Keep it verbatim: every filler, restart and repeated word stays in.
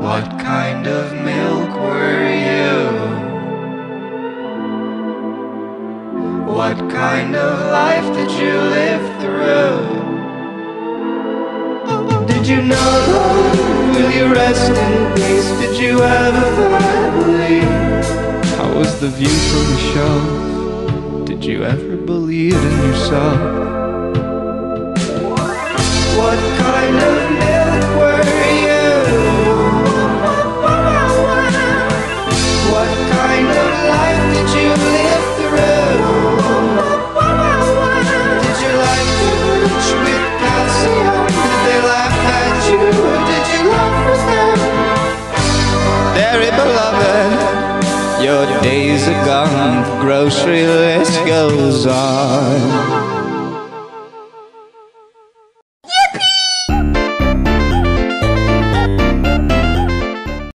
What kind of milk were you? What kind of life did you live through? Did you know love? Will you rest in peace? Did you have a family? How was the view from the shelf? Did you ever believe in yourself? What kind of milk were you? What kind of life did you live through? Did your life rich with calcium? Did they laugh at you? Or did you laugh with them? Dearly beloved, your days are gone, the grocery list goes on.